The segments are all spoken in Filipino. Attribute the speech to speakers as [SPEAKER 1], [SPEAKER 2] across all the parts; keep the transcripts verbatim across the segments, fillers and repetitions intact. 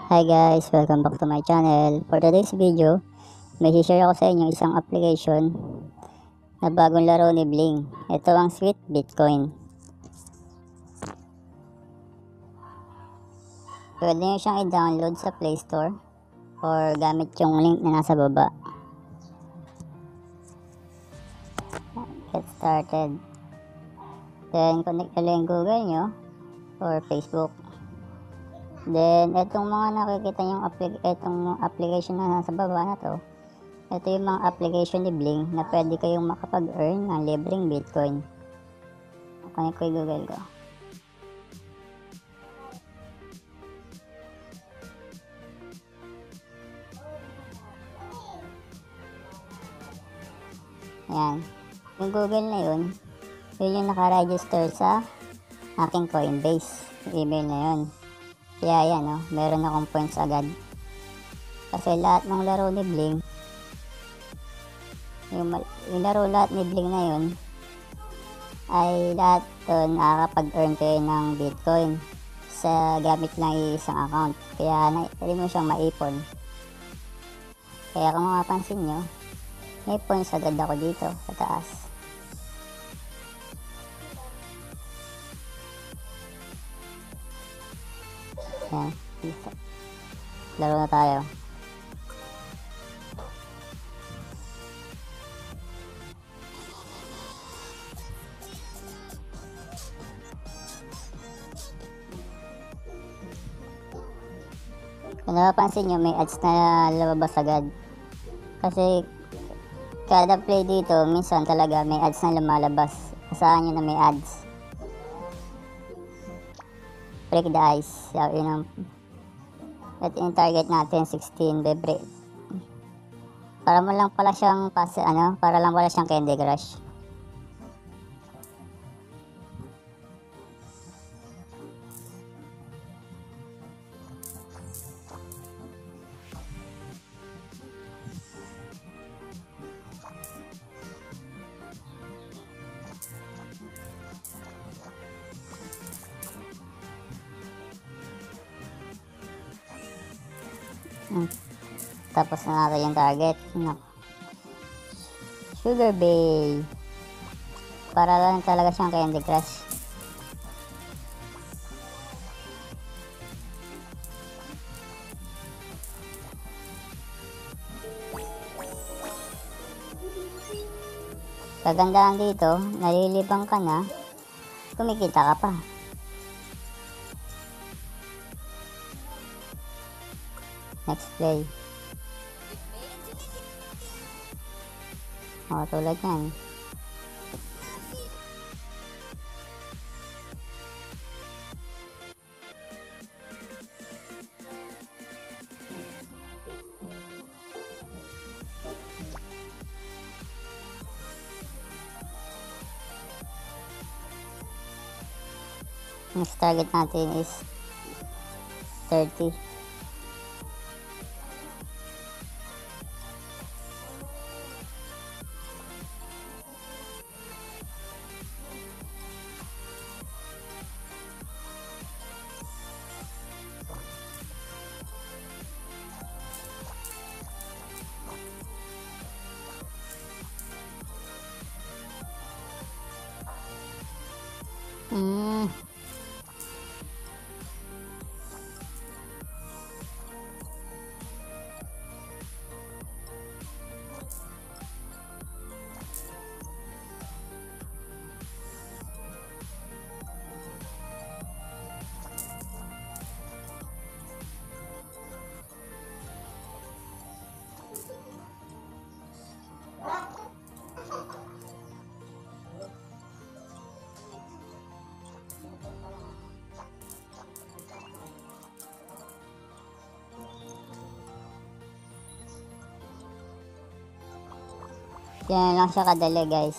[SPEAKER 1] Hi guys, welcome back to my channel. For today's video, may share ako sa inyo isang application na bagong laro ni Bling. Ito ang Sweet Bitcoin. Pwede nyo siyang i-download sa Play Store or gamit yung link na nasa baba. Get started. Then connect nyo yung Google nyo or Facebook. Then, itong mga nakikita yung applic itong application na nasa baba na to, ito yung mga application ni Bling na pwede kayong makapag-earn ng libreng Bitcoin. Connect ko yung Google ko. Ayan. Yung Google na yun, yun yung naka-register sa aking Coinbase. Yung email na yun. Kaya yan, oh, meron akong points agad. Kasi lahat ng laro ni Bling, yung, yung laro lahat ni Bling na yun, ay lahat doon nakakapag-earn kayo ng Bitcoin sa gamit lang isang account. Kaya pwede mo siyang maipon. Kaya kung mapapansin nyo, may points agad ako dito sa taas. Yan. Laro na tayo. Kung napapansin nyo, may ads na lumabas agad. Kasi kada play dito, minsan talaga may ads na lumalabas. Asahan nyo na may ads. Break the ice. So, yun ang at yung target natin sixteen bebre. Para mo lang pala siyang pass, ano, para lang pala siyang Candy Crush. Hmm. Tapos na natin yung target. No. Sugar Bay. Para lang talaga siyang Candy Crush. Kagandahan dito, nalilibang ka na, kumikita ka pa. Next play. O, tulad yan. Next target natin is thirty. Hmm. Yan lang siya kadali, guys.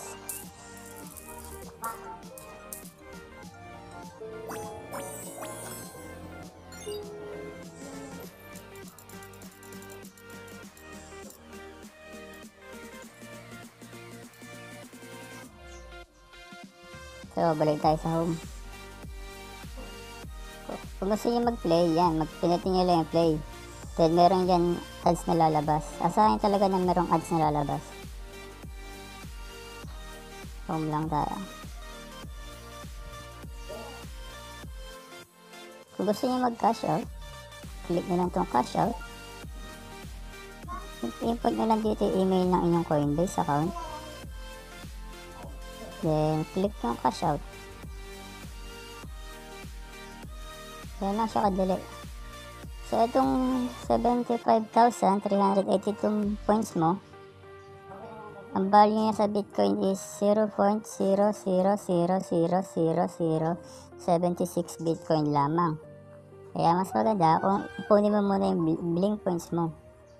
[SPEAKER 1] So, balik tayo sa home. Kung gusto nyo mag-play, yan, magpinitin nyo lang yung play. Then, meron dyan ads na lalabas. Asahin talaga na merong ads na lalabas. Home lang tayo. Kung gusto nyo mag-cash out, click nyo lang itong cash out. Import nyo lang dito yung email ng inyong Coinbase account. Then, click yung cash out. Yan lang siya kadali. So, itong seventy-five thousand three hundred eighty-two points mo, ang value niya sa Bitcoin is zero point zero zero zero zero zero zero seven six Bitcoin lamang. Kaya mas maganda kung ipunin mo muna yung blink points mo.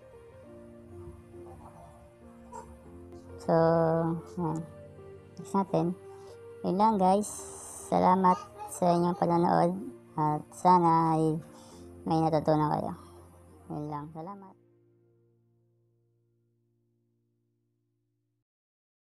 [SPEAKER 1] So, yan. Next natin. Yun lang guys. Salamat sa inyong panonood. At sana ay may natutunan kayo. Yun lang. Salamat.